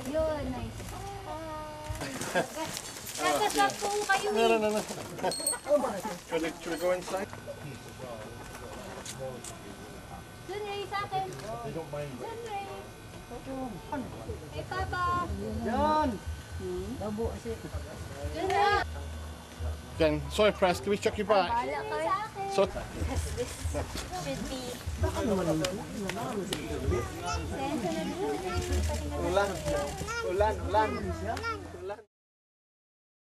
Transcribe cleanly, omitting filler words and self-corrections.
Yun, nice. Nasa po kayo eh. No. Should we go inside? Dun, Ray, sa akin. They don't mind. Dun, Ray. Hey, Papa. Yan. Labo kasi. Dun na. Again, sorry, press. Can we check you back? Bahala kayo. Sa akin. So, This should be. Baka naman ang Sense na ulan.